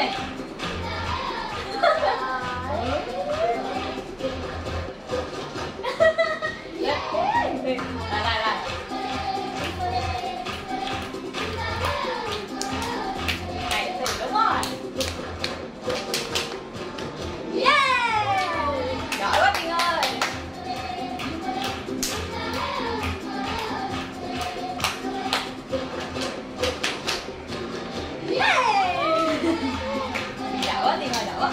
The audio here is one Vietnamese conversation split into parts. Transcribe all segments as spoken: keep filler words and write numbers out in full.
Yeay. Đây, đây, đây. Này thì đúng rồi. Yeah. Giỏi quá Tiên ơi. Yeah. Giỏi quá Tiên ơi, giỏi quá.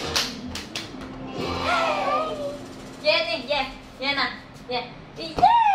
Yeah, yeah, yeah nè, yeah, yeah.